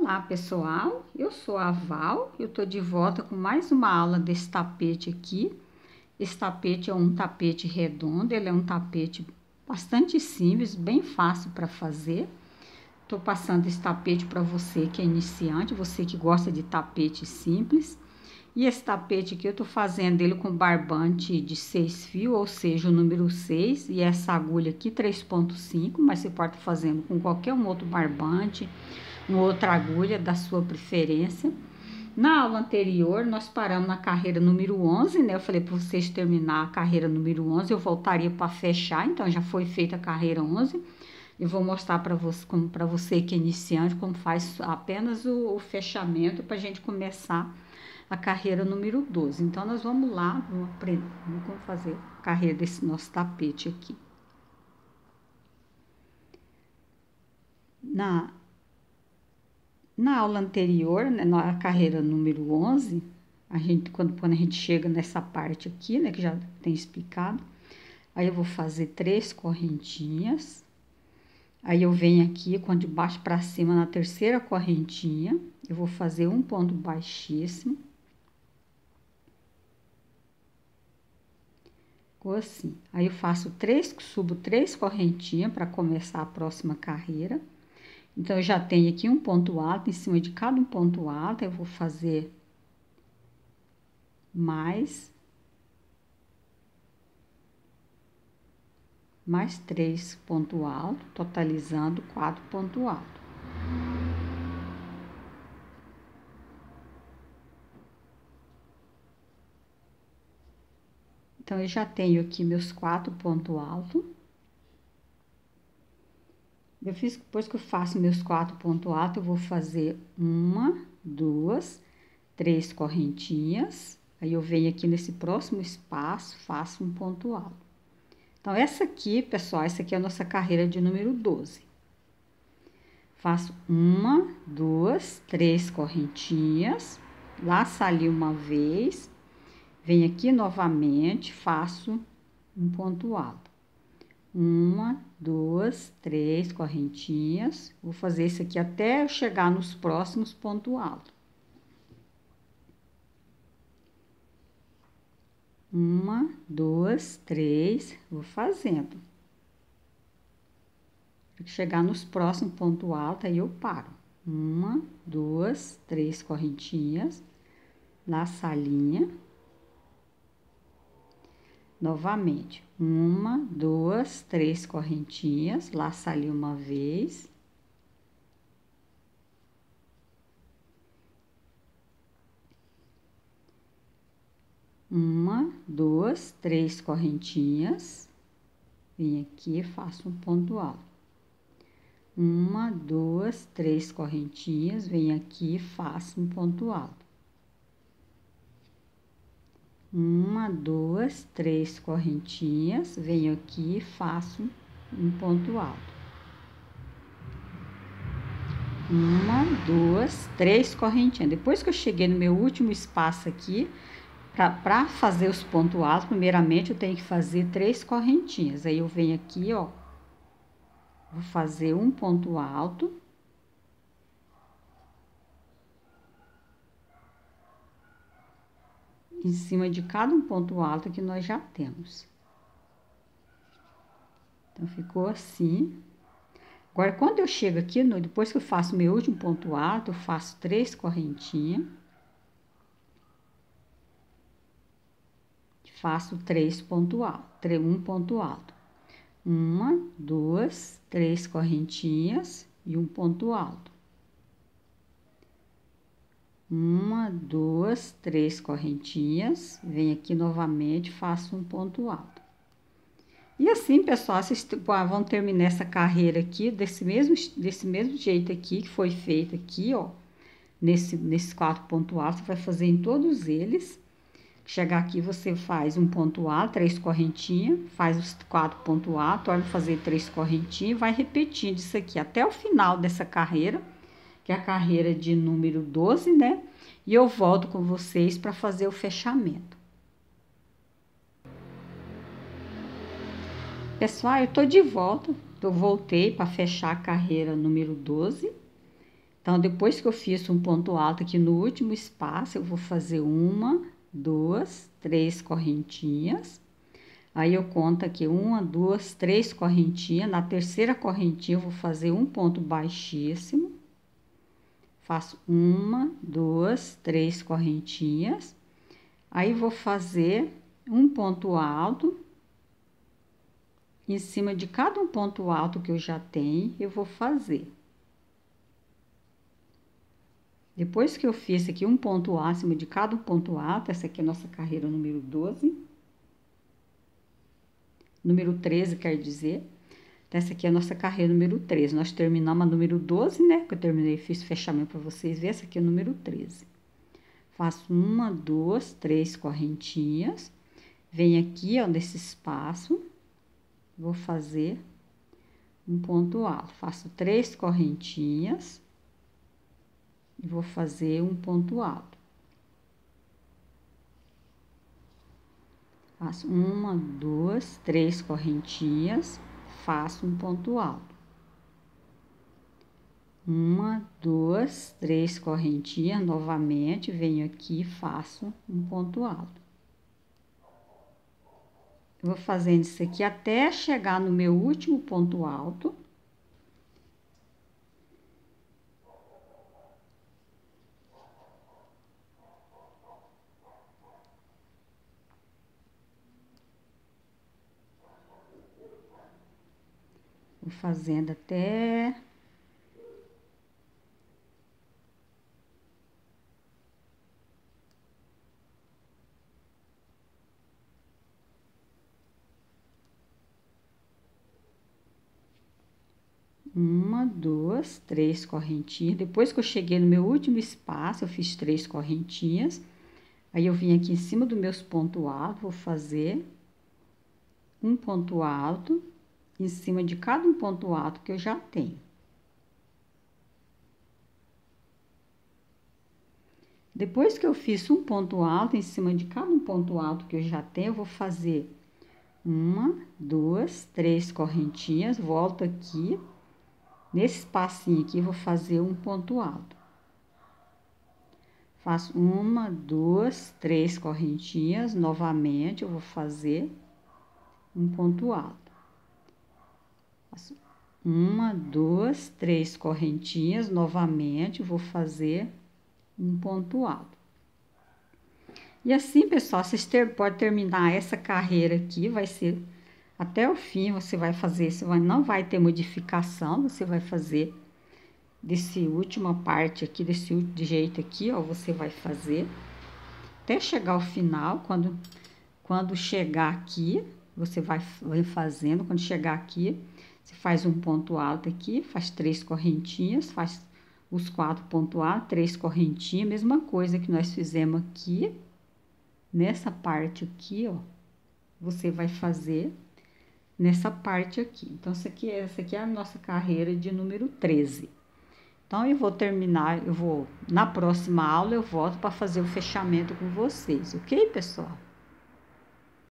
Olá pessoal, eu sou a Val, eu tô de volta com mais uma aula desse tapete aqui. Esse tapete é um tapete redondo, ele é um tapete bastante simples, bem fácil para fazer. Tô passando esse tapete para você que é iniciante, você que gosta de tapete simples. E esse tapete aqui eu tô fazendo ele com barbante de 6 fios, ou seja, o número 6, e essa agulha aqui 3,5, mas você pode estar fazendo com qualquer um outro barbante, uma outra agulha da sua preferência. Na aula anterior, nós paramos na carreira número 11, né? Eu falei para vocês terminar a carreira número 11, eu voltaria para fechar, então já foi feita a carreira 11. Eu vou mostrar para você, como para você que é iniciante, como faz apenas o fechamento para a gente começar a carreira número 12. Então, nós vamos lá, vamos aprender como fazer a carreira desse nosso tapete aqui. Na aula anterior, né, na carreira número 11, quando a gente chega nessa parte aqui, né, que já tem explicado, aí eu vou fazer 3 correntinhas. Aí eu venho aqui, de baixo para cima, na terceira correntinha, eu vou fazer um ponto baixíssimo. Ficou assim. Aí eu subo 3 correntinhas para começar a próxima carreira. Então, eu já tenho aqui um ponto alto, em cima de cada um ponto alto, eu vou fazer mais 3 pontos altos, totalizando 4 pontos altos. Então, eu já tenho aqui meus 4 pontos altos. Depois que eu faço meus 4 pontos altos, eu vou fazer 1, 2, 3 correntinhas. Aí, eu venho aqui nesse próximo espaço, faço um ponto alto. Então, essa aqui, pessoal, essa aqui é a nossa carreira de número 12. Faço 1, 2, 3 correntinhas, laço ali uma vez, venho aqui novamente, faço um ponto alto. 1, 2, 3 correntinhas, vou fazer isso aqui até eu chegar nos próximos pontos altos. 1, 2, 3, vou fazendo. Chegar nos próximos pontos altos, aí eu paro. 1, 2, 3 correntinhas, laço a linha. Novamente, 1, 2, 3 correntinhas, laço ali uma vez. Uma, 2, 3 correntinhas, vem aqui e faço um ponto alto. 1, 2, 3 correntinhas, venho aqui e faço um ponto alto. 1, 2, 3 correntinhas, venho aqui e faço um ponto alto. 1, 2, 3 correntinhas. Depois que eu cheguei no meu último espaço aqui, para fazer os pontos altos, primeiramente eu tenho que fazer 3 correntinhas. Aí eu venho aqui, ó, vou fazer um ponto alto. Em cima de cada um ponto alto que nós já temos. Então, ficou assim. Agora, quando eu chego aqui, depois que eu faço meu último ponto alto, eu faço 3 correntinhas. Faço 3 pontos altos, um ponto alto. 1, 2, 3 correntinhas e um ponto alto. 1, 2, 3 correntinhas, venho aqui novamente, faço um ponto alto. E assim, pessoal, vocês vão terminar essa carreira aqui desse mesmo jeito aqui, que foi feito aqui, ó. Nesses 4 pontos altos, você vai fazer em todos eles. Chegar aqui, você faz um ponto alto, 3 correntinhas, faz os 4 pontos altos, torna a fazer 3 correntinhas, vai repetindo isso aqui até o final dessa carreira, que é a carreira de número 12, né? E eu volto com vocês para fazer o fechamento. Pessoal, eu tô de volta, eu voltei para fechar a carreira número 12. Então, depois que eu fiz um ponto alto aqui no último espaço, eu vou fazer 1, 2, 3 correntinhas. Aí eu conto aqui 1, 2, 3 correntinhas. Na terceira correntinha eu vou fazer um ponto baixíssimo. Faço 1, 2, 3 correntinhas. Aí vou fazer um ponto alto. Em cima de cada um ponto alto que eu já tenho, eu vou fazer. Depois que eu fiz aqui um ponto alto, acima de cada ponto alto, essa aqui é a nossa carreira número 12. Número 13, quer dizer. Essa aqui é a nossa carreira número 13. Nós terminamos a número 12, né? Que eu terminei, fiz fechamento para vocês verem. Essa aqui é o número 13. Faço 1, 2, 3 correntinhas. Venho aqui, ó, nesse espaço. Vou fazer um ponto alto. Faço 3 correntinhas. E vou fazer um ponto alto. Faço 1, 2, 3 correntinhas, faço um ponto alto. 1, 2, 3 correntinhas, novamente, venho aqui e faço um ponto alto. Eu vou fazendo isso aqui até chegar no meu último ponto alto. Vou fazendo até... Uma, duas, 3 correntinhas. Depois que eu cheguei no meu último espaço, eu fiz 3 correntinhas. Aí, eu vim aqui em cima dos meus pontos altos, vou fazer um ponto alto em cima de cada um ponto alto que eu já tenho. Depois que eu fiz um ponto alto em cima de cada um ponto alto que eu já tenho, eu vou fazer 1, 2, 3 correntinhas, volto aqui, nesse espacinho aqui, vou fazer um ponto alto. Faço 1, 2, 3 correntinhas, novamente, eu vou fazer um ponto alto. Faço 1, 2, 3 correntinhas, novamente, vou fazer um ponto alto. E assim, pessoal, vocês podem terminar essa carreira aqui, vai ser até o fim, você vai fazer, não vai ter modificação, você vai fazer desse última parte aqui, desse jeito aqui, ó, você vai fazer até chegar ao final. Quando chegar aqui, você vai fazendo, quando chegar aqui, você faz um ponto alto aqui, faz 3 correntinhas, faz os 4 pontos altos, 3 correntinhas, mesma coisa que nós fizemos aqui, nessa parte aqui, ó, você vai fazer nessa parte aqui. Então, essa aqui é a nossa carreira de número 13. Então, eu vou terminar, na próxima aula eu volto para fazer o fechamento com vocês, ok, pessoal?